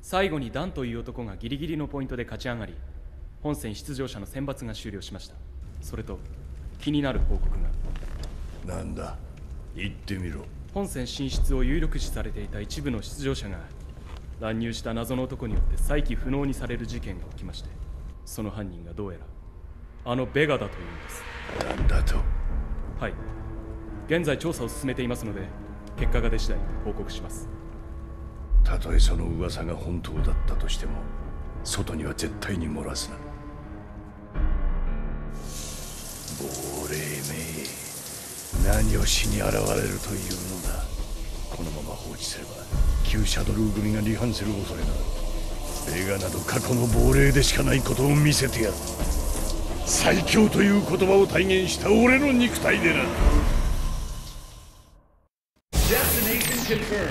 最後にダンという男がギリギリのポイントで勝ち上がり、本戦出場者の選抜が終了しました。それと気になる報告が。 なんだ、言ってみろ。 本戦進出を有力視されていた一部の出場者が乱入した謎の男によって再起不能にされる事件が起きまして、その犯人がどうやらあのベガだというんです。 なんだと。 はい、現在調査を進めていますので、結果が出次第報告します。 たとえその噂が本当だったとしても、外には絶対に漏らすな。亡霊め、何をしに現れるというのだ。このまま放置すれば旧シャドルー組が離反する恐れがある。ベガなど過去の亡霊でしかないことを見せてやる。最強という言葉を体現した俺の肉体でな。 Destination confirmed.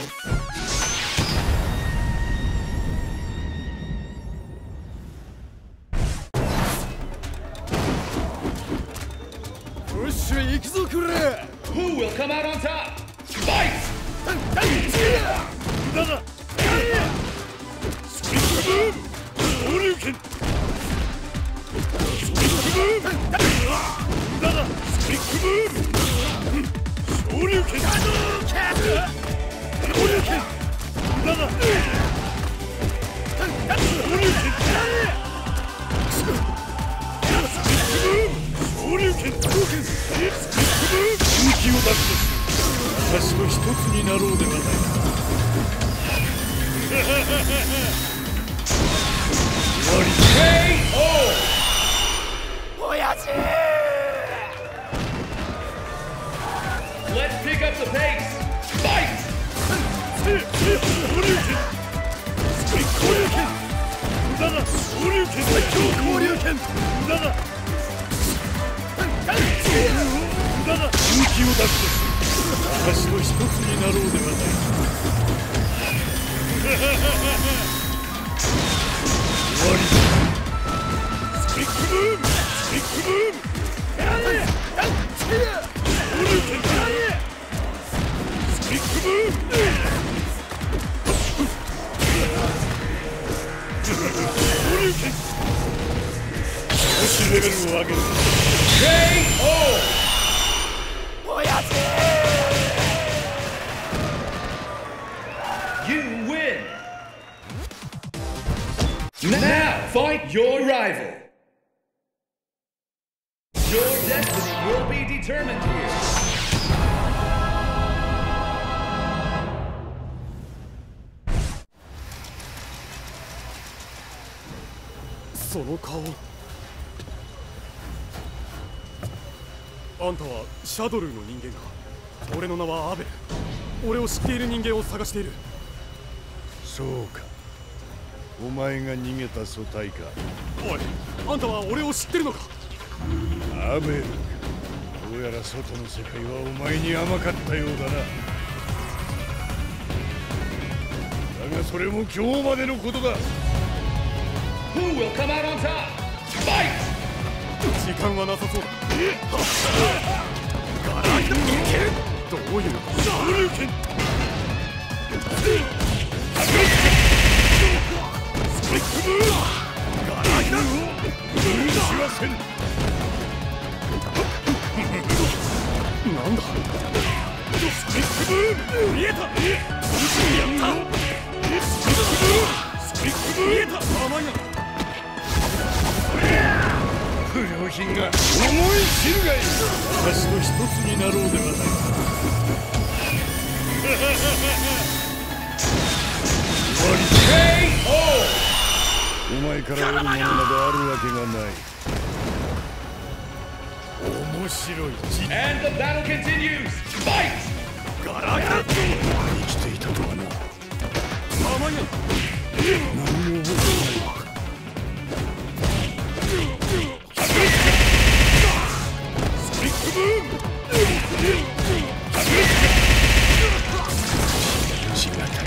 よっしゃ行くぞこれ。 Who will come out on top? Fight! だだスピックブーム昇竜拳。スピックブームだだスピックブーム昇竜拳。昇竜拳だだ昇竜拳。スピックブーム昇竜拳。スピックブーム勇気を出す。私と一つになろうではないか。終わり。 親父。 Let's pick up the pace. Fight! 昇竜拳。スピック竜拳。無駄だ。昇竜拳。最強降竜拳。無駄だ。無駄だ。勇気を出す。私と一つになろうではないか。終わり。スピックブーム。スピックブーム。昇竜拳。スピックブーム。昇竜拳。少しレベルを上げる。親父。 You win! Now fight your rival! Your destiny will be determined here! その顔。あんたはシャドルーの人間か。俺の名はアベル。俺を知っている人間を探している。 そうか、お前が逃げた組対か。 おい、あんたは俺を知ってるのか。 アベルか。どうやら外の世界はお前に甘かったようだな。だがそれも今日までのことだ。 Who will come out on top? Fight! 時間はなさそうだ。ガラッといける。どういうこと。昇竜拳。スピックブーム。ガラッと許しはせん。なんだ。スピックブーム。見えた。やった。スピックブーム。スピックブーム。見えた。甘いな。 不良品が思い知るがいい。私と一つになろうではないか。終わり。お前から得るものなどあるわけがない。面白い。 And the battle continues! Fight! ガラガラッと生きていたとはな。 甘いな。 何も覚えてないわ。 スピックブーム。 しがたい。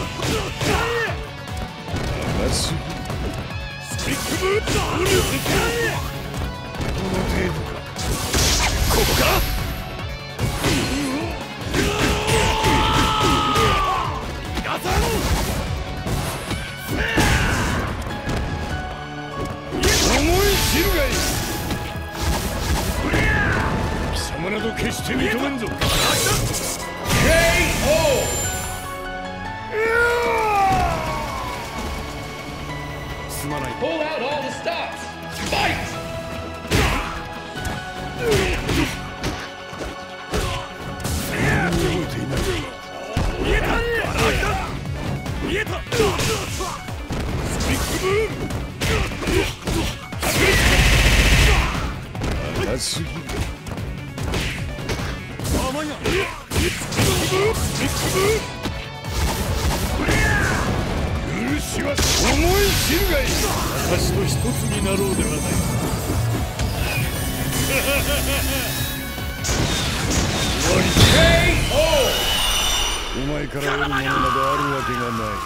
甘すぎ。 スピックブーム。 この程度か。 ここか。 認めんぞ。 すまない。 Pull out all the stops. Fight! 動いていない。 見えた。見えた。スピックブーム。 長すぎる。 甘いな。スピックブーム。許しは思い知るがいい。私と一つになろうではないか。終わり。 お前から得るものなどあるわけがない。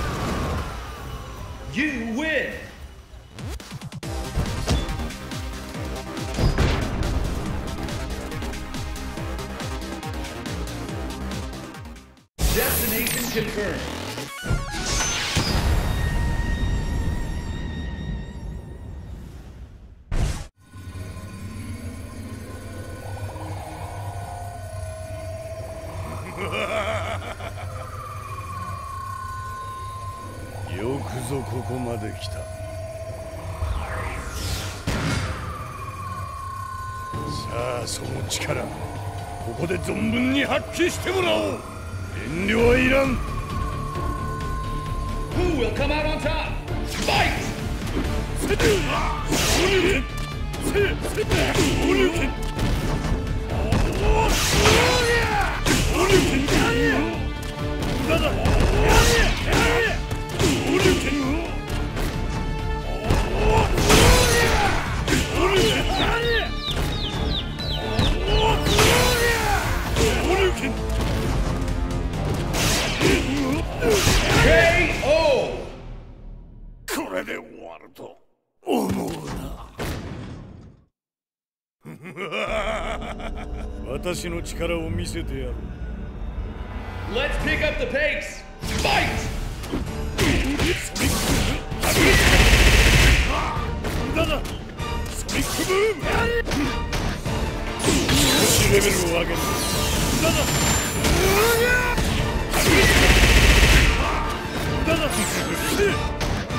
You win! Destination confirmed. Yo よくぞここまで来た。さあその力、ここで存分に発揮してもらおう。遠慮はいらん。 Who will come out on top? Fight! これで終わると思うな。 私の力を見せてやる。 Let's pick up the pace! Fight! だだスピックブーム。少しレベルを上げる。だだだだスピックブーム。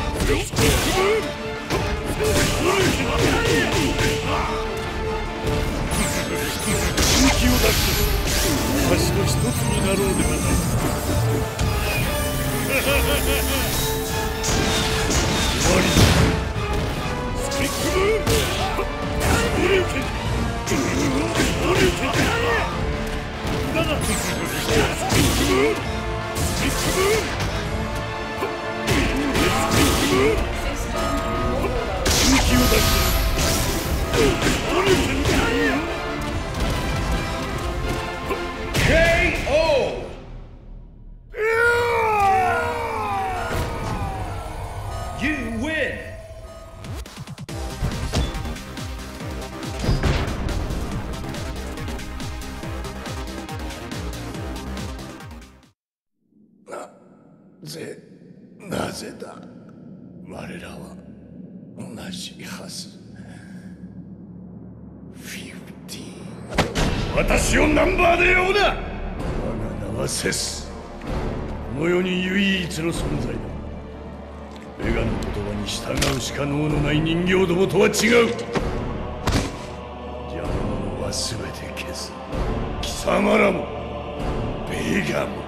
勇気を出して私と一つになろうではないか。終わりだ。スピックブーム。オリュウケン。オリュウケン。だだスピックブーム。スピックブーム。勇気を出してオリュウケン。 KO! You win! なぜだ。我らは同じはず。 私をナンバーで呼ぶな。 我が名はセス。この世に唯一の存在だ。ベガの言葉に従うしか能のない人形どもとは違う。邪魔者は全て消す。貴様らもベガも。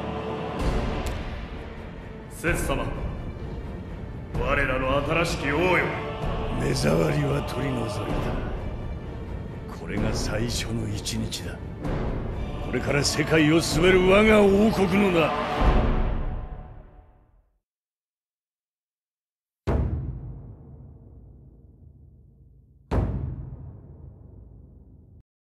セス様、我らの新しき王よ。 目障りは取り除いた。これが最初の一日だ。これから世界を統べる我が王国の名。